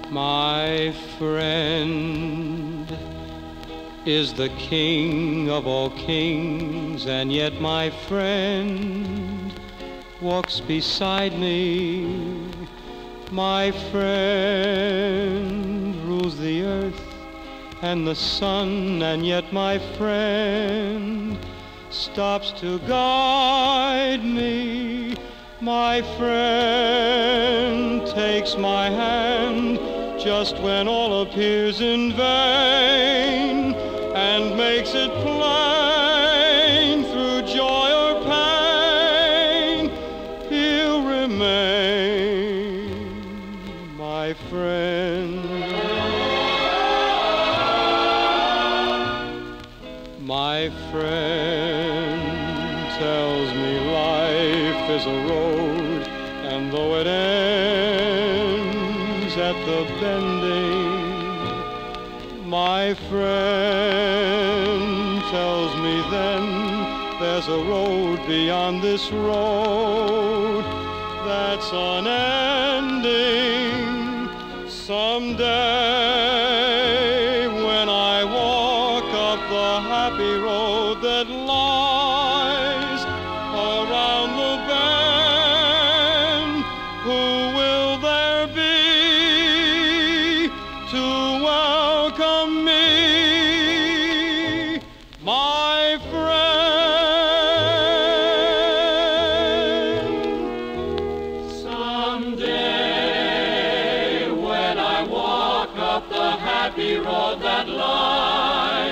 My friend is the King of all kings, and yet my friend walks beside me. My friend rules the earth and the sun, and yet my friend stops to guide me. My friend takes my hand just when all appears in vain, and makes it plain through joy or pain, he'll remain my friend. My friend tells me life is a road, and though it ends at the bending, my friend tells me then there's a road beyond this road that's unending. Someday when I walk up the happy road that lies around the bend, who will there be to welcome me? My friend. Someday when I walk up the happy road that lies